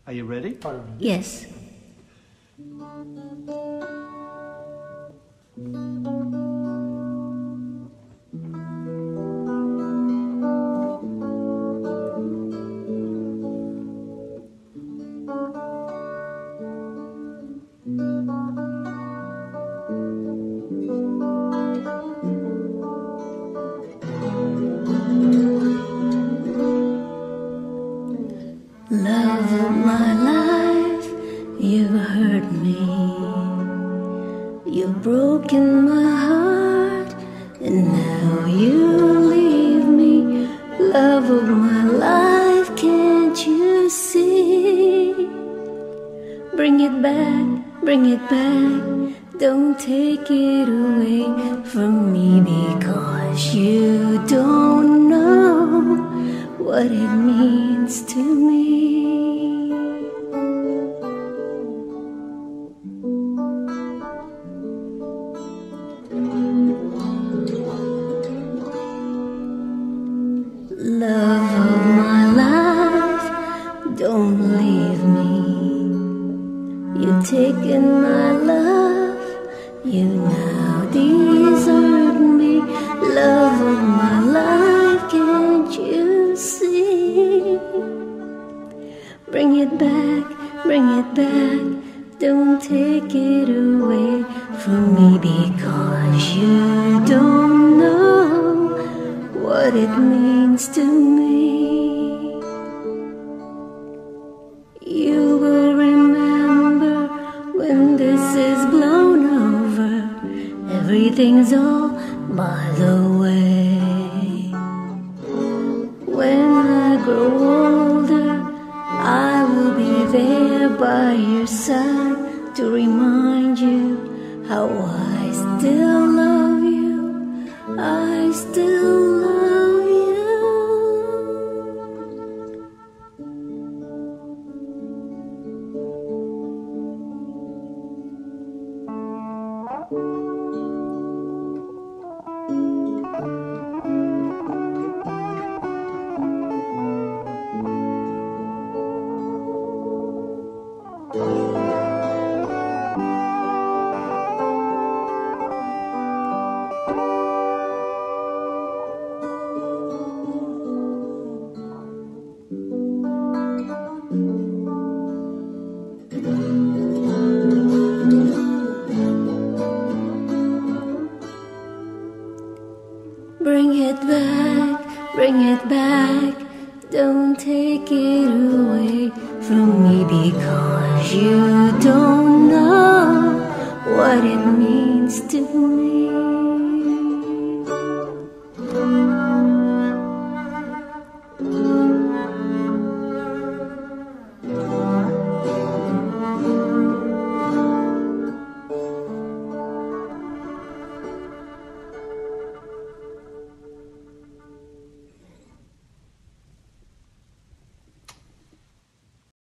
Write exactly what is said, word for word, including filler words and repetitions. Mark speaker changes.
Speaker 1: Are you ready?
Speaker 2: Yes. Love of my life, you've hurt me. You've broken my heart, and now you leave me. Love of my life, can't you see? Bring it back, bring it back. Don't take it away from me, because you don't know what it means to me. Love of my life, don't leave me. You've taken my love, you now desert me. Love of my life, can't you see? Bring it back, bring it back. Don't take it away from me, because you don't know what it means to me. You will remember when this is blown over, everything's all by the way. When I grow older, I will be there by your side to remind you how I still love you. I still love you. Bring it back, bring it back. Don't take it away from me, because you don't know what it means to me.